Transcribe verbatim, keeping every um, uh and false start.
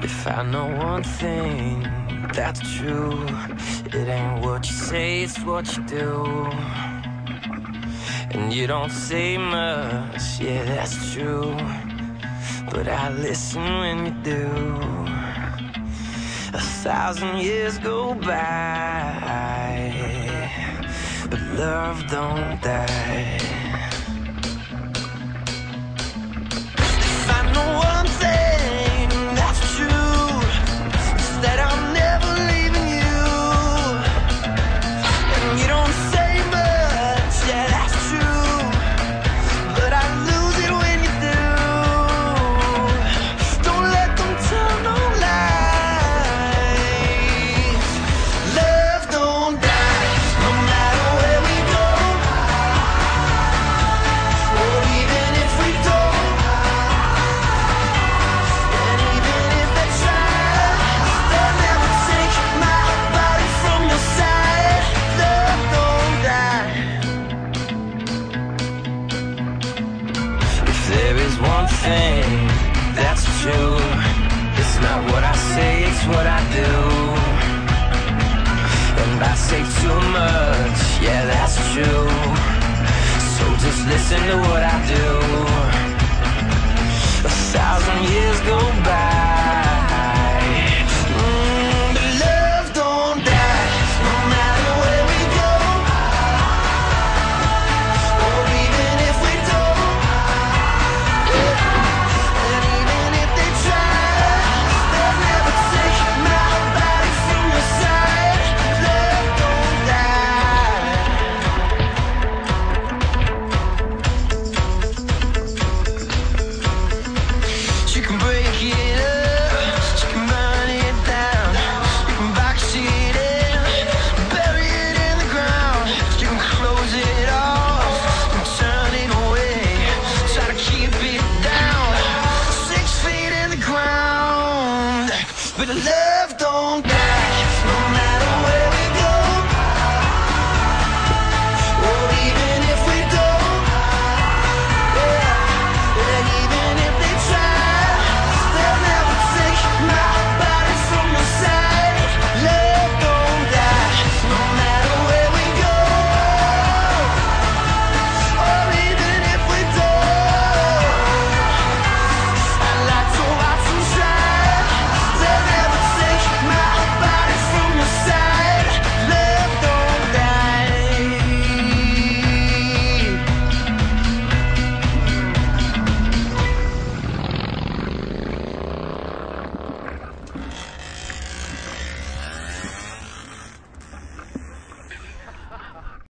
If I know one thing that's true, it ain't what you say, it's what you do. And you don't say much, yeah, that's true, but I listen when you do. A thousand years go by, but love don't die. If I know one thing that's true, it's that I'm never leaving you. And you don't say much, yeah, that's true, but I lose it when you do. Don't let them tell no lies. Love don't die, no matter where we go, or even if we don't. And even if they try, they'll never take my body from your side. Love don't die. If there is one thing that's true, it's not what I say, it's what I do. And I say too much, yeah, that's true, so just listen to what I do. A thousand years go by, mm, but love don't die, no matter where we go, or even if we don't. And even if they try, they'll never take my body from your side. Love don't die. She can break it up, she can burn it down, you can backseat it, bury it in the ground. You can close it off and turn it away, try to keep it down, six feet in the ground. But love